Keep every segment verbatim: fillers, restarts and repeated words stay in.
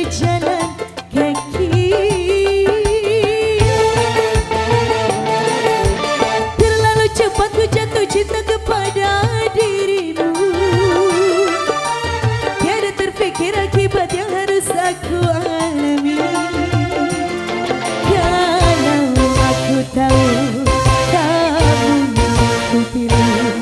berjalan kaki. Terlalu cepat ku jatuh cinta kepada dirimu. Tiada terfikir akibat yang harus aku alami. Kalau aku tahu kamu ku pilih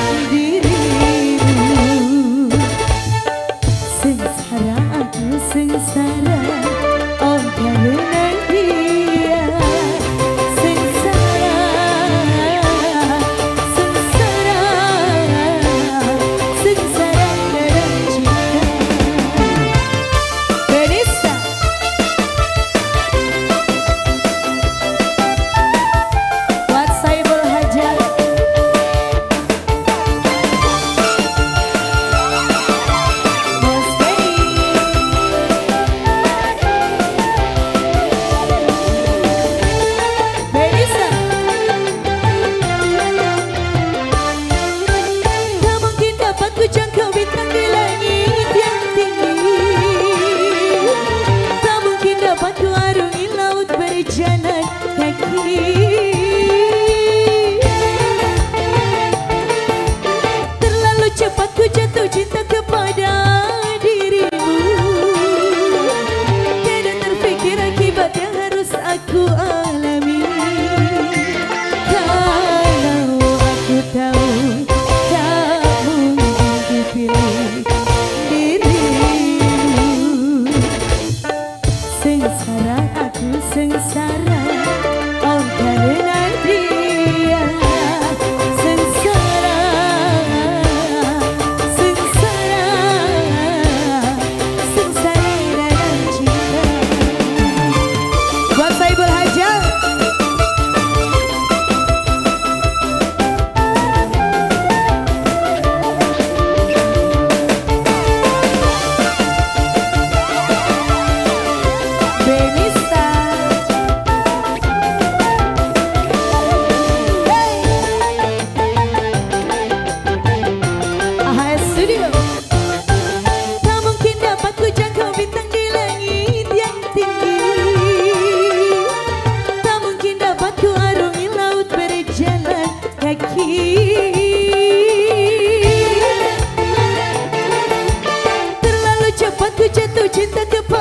dirimu. Sengsara aku sengsara, oh karena dia. Sengsara, sengsara, sengsara dalam cinta. Benisa buat Saibul Hajat. Bos Benny. Benisa. Tak mungkin dapat ku jangkau bintang di langit yang tinggi. Tak mungkin dapat ku arungi laut berjalan kaki. Terlalu cepat ku jatuh cinta kepada dirimu. Tiada terfikir akibat yang harus aku alami. Kalau aku tahu kamu ku pilih dirimu. Sengsara aku sengsara, oh karena dia. Sengsara, sengsara, sengsara dalam cinta. Buat Saibul Hajat. Benista. Hey. A H S Studio. Tak mungkin dapat ku jangkau bintang di langit yang tinggi. Tak mungkin dapat ku arungi laut berjalan kaki. Terlalu cepat ku jatuh cinta kepada